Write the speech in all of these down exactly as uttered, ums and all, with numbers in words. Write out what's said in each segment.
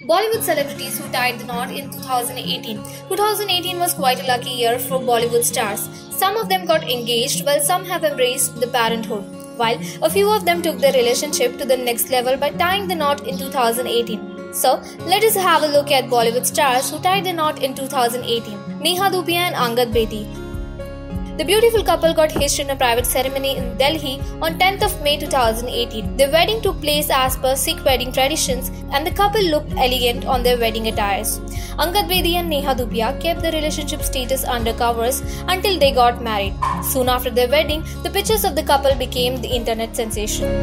Bollywood celebrities who tied the knot in two thousand eighteen. twenty eighteen was quite a lucky year for Bollywood stars. Some of them got engaged while some have embraced the parenthood, while a few of them took their relationship to the next level by tying the knot in two thousand eighteen. So, let us have a look at Bollywood stars who tied the knot in two thousand eighteen. Neha Dhupia and Angad Bedi. The beautiful couple got hitched in a private ceremony in Delhi on tenth of May two thousand eighteen. Their wedding took place as per Sikh wedding traditions and the couple looked elegant on their wedding attires. Angad Bedi and Neha Dhupia kept their relationship status under covers until they got married. Soon after their wedding, the pictures of the couple became the internet sensation.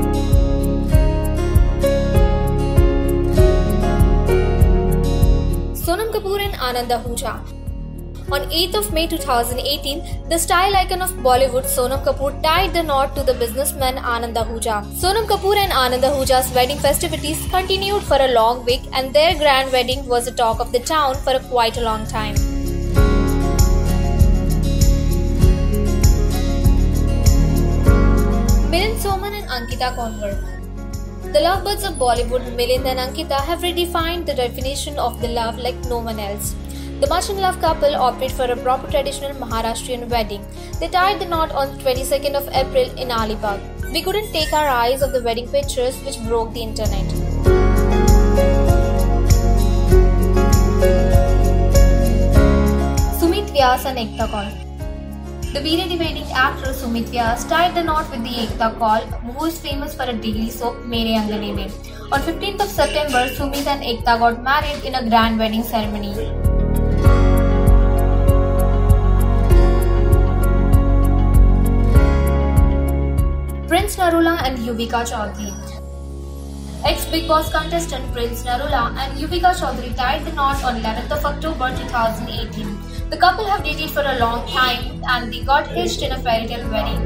Sonam Kapoor and Anand Ahuja. On eighth of May two thousand eighteen, the style icon of Bollywood Sonam Kapoor tied the knot to the businessman Anand Ahuja. Sonam Kapoor and Anand Ahuja's wedding festivities continued for a long week and their grand wedding was the talk of the town for a quite a long time. Milind Soman and Ankita Kanwar. The lovebirds of Bollywood, Milind and Ankita, have redefined the definition of the love like no one else. The much-in-love couple opted for a proper traditional Maharashtrian wedding. They tied the knot on twenty-second of April in Alibag. We couldn't take our eyes off the wedding pictures which broke the internet. Sumit Vyas and Ekta Kaul. The B-ready actor Sumit Vyas tied the knot with the Ekta Kaul, who is famous for a daily soap Mere Angane Mein. On fifteenth of September, Sumit and Ekta got married in a grand wedding ceremony. Prince Narula and Yuvika Chaudhary. Ex-Big Boss contestant Prince Narula and Yuvika Chaudhary tied the knot on eleventh of October two thousand eighteen. The couple have dated for a long time and they got hitched in a fairy tale wedding.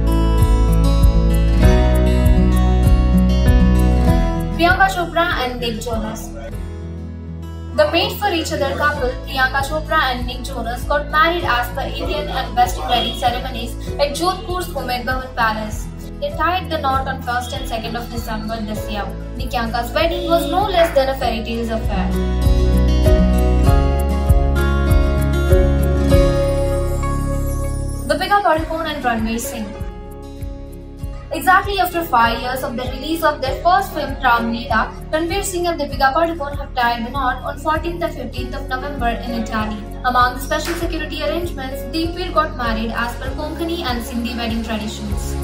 Priyanka Chopra and Nick Jonas. The made-for-each-other couple, Priyanka Chopra and Nick Jonas, got married as per Indian and Western wedding ceremonies at Jodhpur's Umaid Bhawan Palace. They tied the knot on first and second of December this year. Priyanka's wedding was no less than a fairy tale affair. Deepika Padukone and Ranveer Singh. Exactly after five years of the release of their first film Ram Leela, Ranveer Singh and Deepika Padukone have tied the knot on fourteenth and fifteenth of November in Italy. Among the special security arrangements, the pair got married as per Konkani and Sindhi wedding traditions.